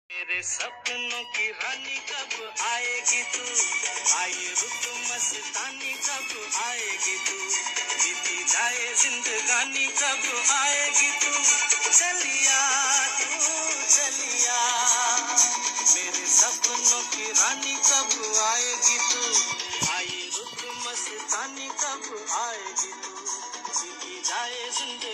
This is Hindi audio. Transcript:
मेरे सपनों की रानी कब आएगी तू, आई रुत मस्तानी कब आएगी तू, बीती जाए जिंदगानी कब आएगी तू, चलिया तू चलिया, मेरे सपनों की रानी कब आएगी तू, आई रुत मस्तानी कब आएगी तू, बीती जाए जिंदगानी।